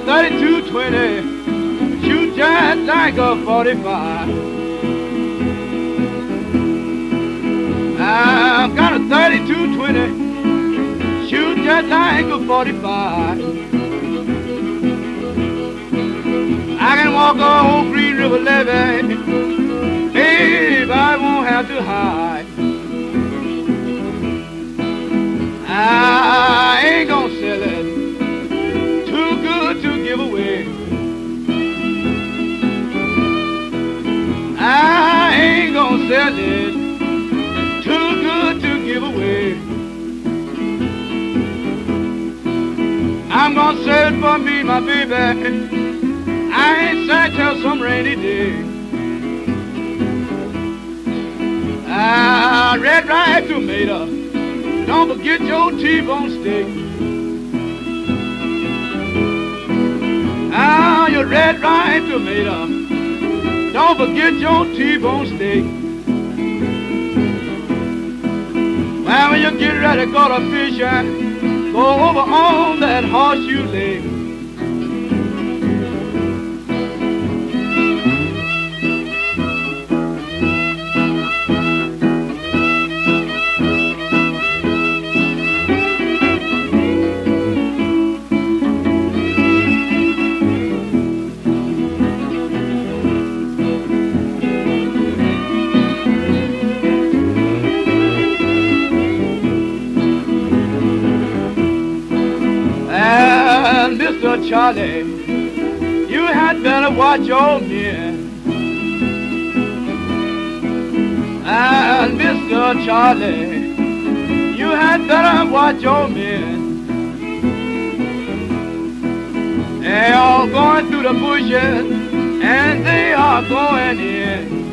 32-20, shoot just like a 45. I've got a 32-20, shoot just like a 45. I can walk a whole Green River levee, babe, I won't have to hide. I ain't gonna sell it, too good to give away. I ain't gonna sell it, too good to give away. I'm gonna sell it for me, my baby. I ain't sad till some rainy day. Ah, red ripe tomato, don't forget your T-bone steak. Ah, your red ripe tomato, don't forget your T-bone steak. Well, when you get ready to go to fishing, go over on that horseshoe lake. Mr. Charlie, you had better watch your men. And Mr. Charlie, you had better watch your men. They are going through the bushes and they are going in.